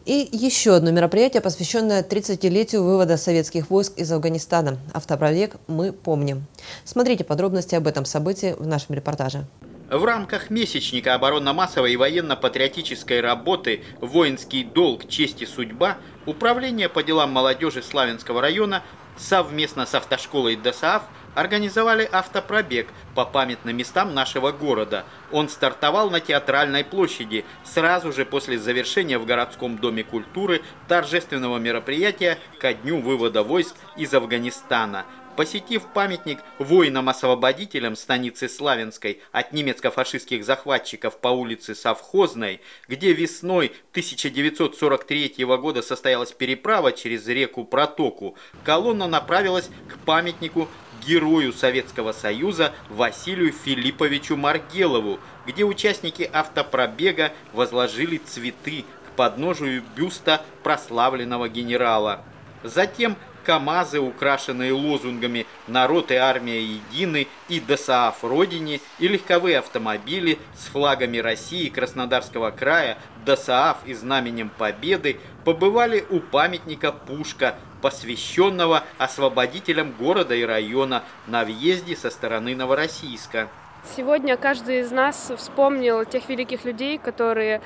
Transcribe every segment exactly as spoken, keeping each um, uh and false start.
И еще одно мероприятие, посвященное тридцатилетию вывода советских войск из Афганистана. Автопробег «Мы помним». Смотрите подробности об этом событии в нашем репортаже. В рамках месячника оборонно-массовой и военно-патриотической работы «Воинский долг. Честь и судьба» Управление по делам молодежи Славянского района совместно с автошколой ДОСААФ организовали автопробег по памятным местам нашего города. Он стартовал на Театральной площади сразу же после завершения в городском доме культуры торжественного мероприятия ко дню вывода войск из Афганистана. Посетив памятник воинам-освободителям станицы Славянской от немецко-фашистских захватчиков по улице Совхозной, где весной тысяча девятьсот сорок третьего года состоялась переправа через реку Протоку, колонна направилась к памятнику герою Советского Союза Василию Филипповичу Маргелову, где участники автопробега возложили цветы к подножию бюста прославленного генерала. Затем КАМАЗы, украшенные лозунгами «Народ и армия едины» и «ДОСААФ Родине», и легковые автомобили с флагами России и Краснодарского края, ДОСААФ и знаменем Победы побывали у памятника «Пушка», посвященного освободителям города и района на въезде со стороны Новороссийска. Сегодня каждый из нас вспомнил тех великих людей, которые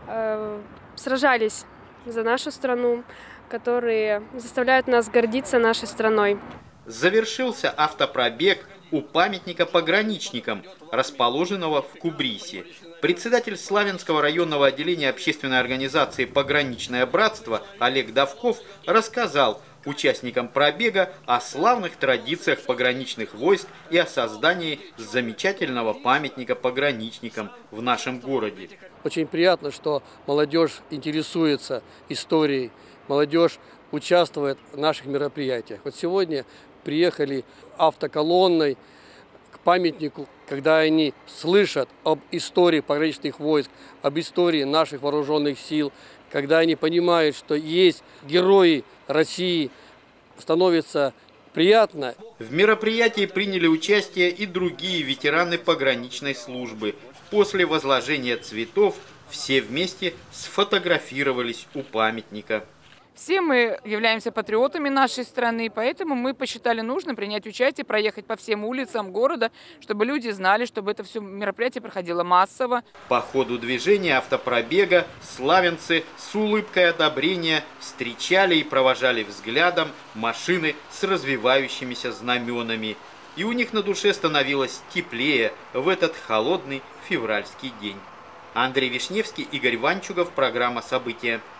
э, сражались за нашу страну, которые заставляют нас гордиться нашей страной. Завершился автопробег у памятника пограничникам, расположенного в Кубрисе. Председатель Славянского районного отделения общественной организации «Пограничное братство» Олег Давков рассказал участникам пробега о славных традициях пограничных войск и о создании замечательного памятника пограничникам в нашем городе. Очень приятно, что молодежь интересуется историей, молодежь участвует в наших мероприятиях. Вот сегодня приехали автоколонной к памятнику, когда они слышат об истории пограничных войск, об истории наших вооруженных сил, когда они понимают, что есть герои России, становится приятно. В мероприятии приняли участие и другие ветераны пограничной службы. После возложения цветов все вместе сфотографировались у памятника. Все мы являемся патриотами нашей страны, поэтому мы посчитали нужным принять участие, проехать по всем улицам города, чтобы люди знали, чтобы это все мероприятие проходило массово. По ходу движения автопробега славянцы с улыбкой одобрения встречали и провожали взглядом машины с развивающимися знаменами. И у них на душе становилось теплее в этот холодный февральский день. Андрей Вишневский, Игорь Ванчугов, программа «События».